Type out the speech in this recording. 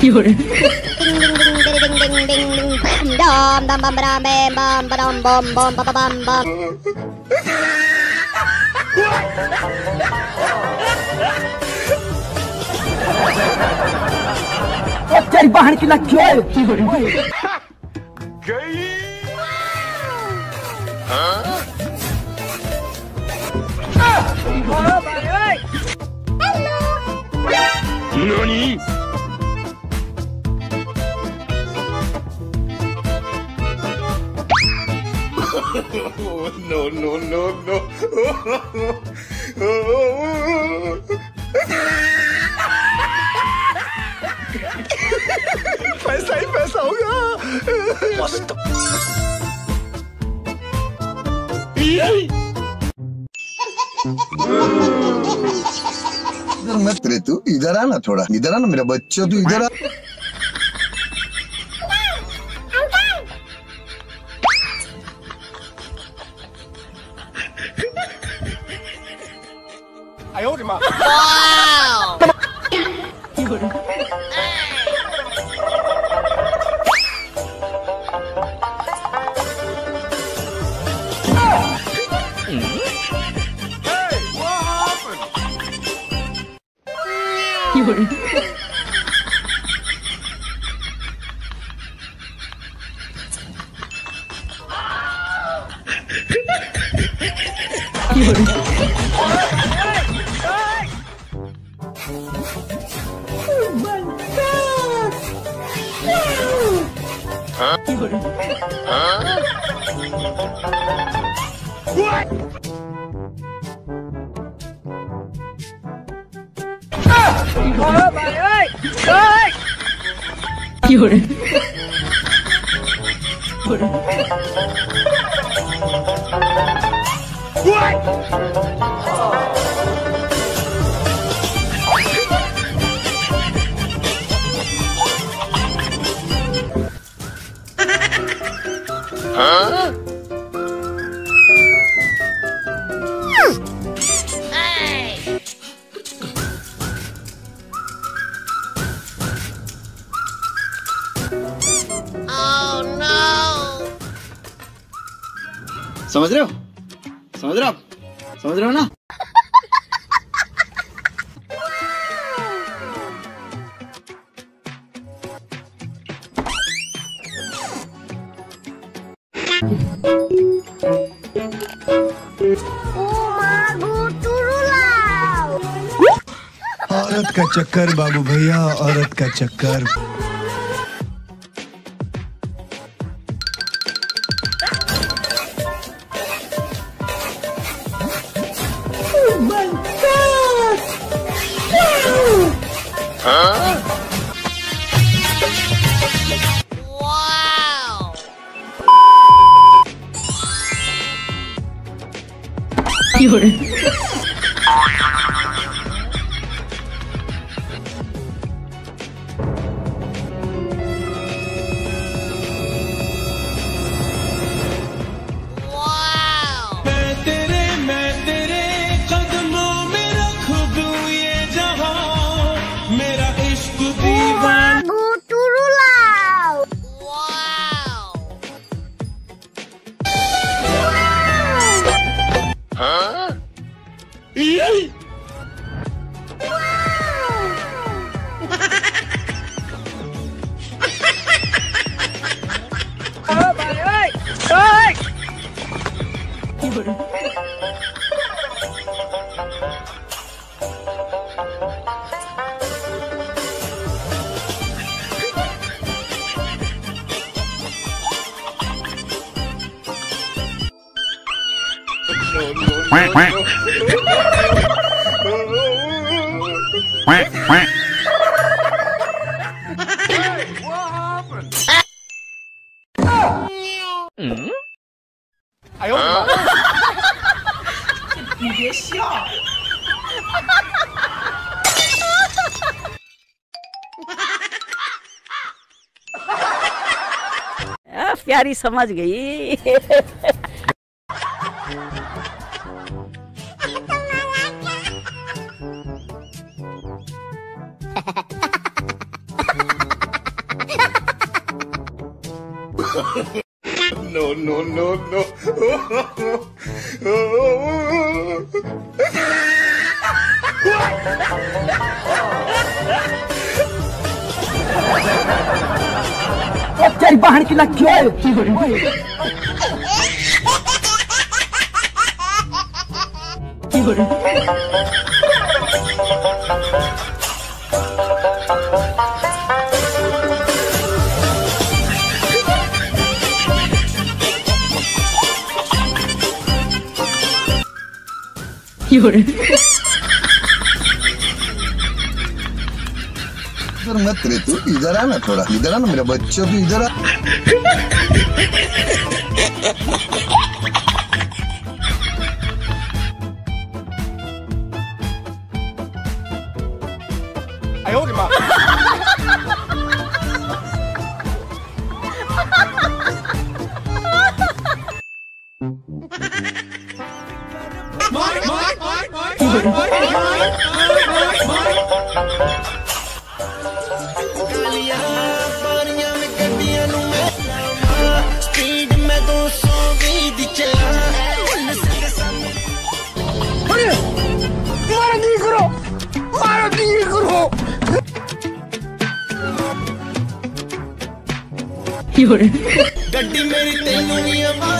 तेरी बहन की लक्ष्य गई। ननी? No, no, no, no. पैसा ही पैसा होगा। मस्त। इधर मत रे तू, इधर आ ना थोड़ा, इधर आ ना मेरा बच्चा, तू इधर आ। आयो रे माँ। समझ रहे हो? समझ रहे हो? समझ रहे हो ना? औरत का चक्कर बाबू भैया, औरत का चक्कर। प्यारी समझ गई। No, no, no, no. तेरी बहन की लग क्यों सर मत रे तू इधर आना थोड़ा, इधर आना मेरा बच्चा, तू इधर आ। I owed him up. गड्डी मेरी तेनू नहीं